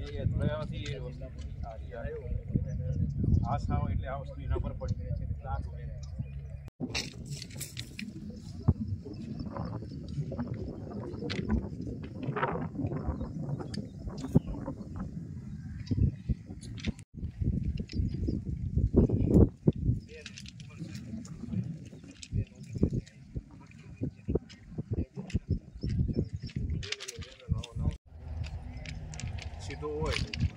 એ જોડાવાથી એ વસ્તુ આ સાવ એટલે આ વસ્તુ એના પર પડી રહે છે એટલે આ સીધો હોય